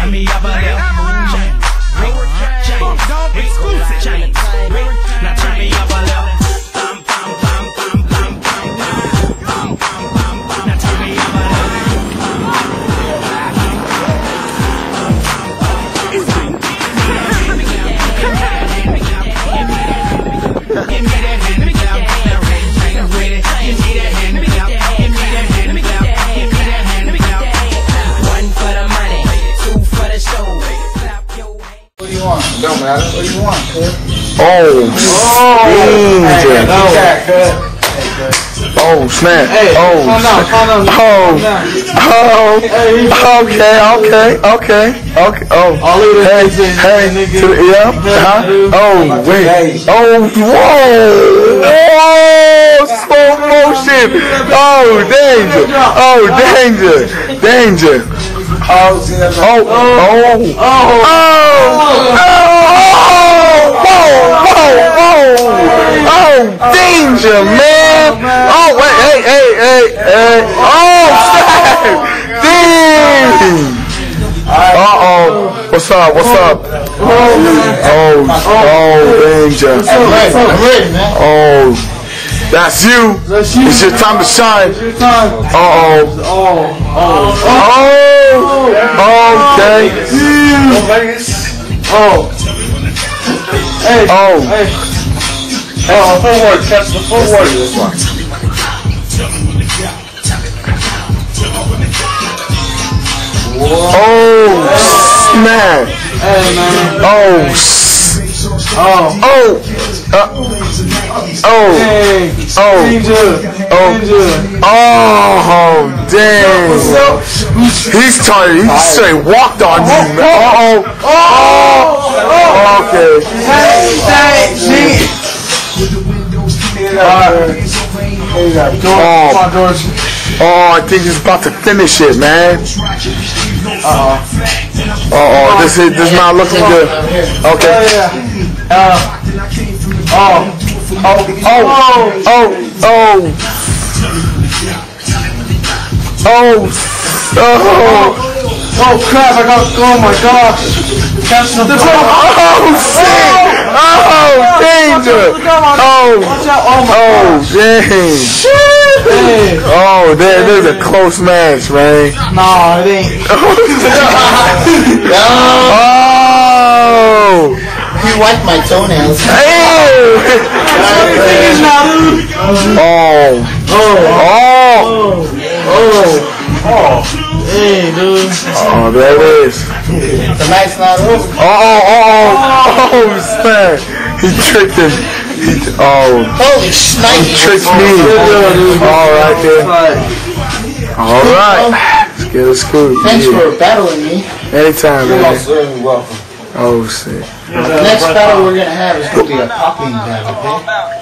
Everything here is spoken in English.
turn me up a little. Now turn me up a little. Now turn me up a little. Give me that hand me down. Give me that hand me down. Give me that hand me down. Give me that hand me down. One for the money, two for the show. Clap your hands. What do you want? Don't matter. What do you want, kid? Oh, snap. Hey, calm down. Okay. Oh, hey, oh, wait. Oh, whoa. Slow motion. Oh, danger. Danger, man. Oh, wait, hey. Oh, snap. Dang. What's up? Danger. I'm ready, man. Oh, that's you. It's your time to shine. Okay. Full word. Catch the full word of this one. Oh, snap. Hey, man. Dang. He's tired. He straight walked on you, man. Okay. I think he's about to finish it, man. This is not looking good. Okay. Oh crap, oh my gosh. Catch the shit. Danger. Watch out. Dang. Hey. There's a close match, man. No, it ain't. He wiped my toenails. Hey, dude. There it is. The night's not over. Snap. He tricked him. Holy shit. He tricked me. Alright, then. Alright. Let's get it screwed. Thanks for battling me. Anytime, man. You're welcome. Oh, shit. The next battle we're going to have is going to be a popping battle, okay?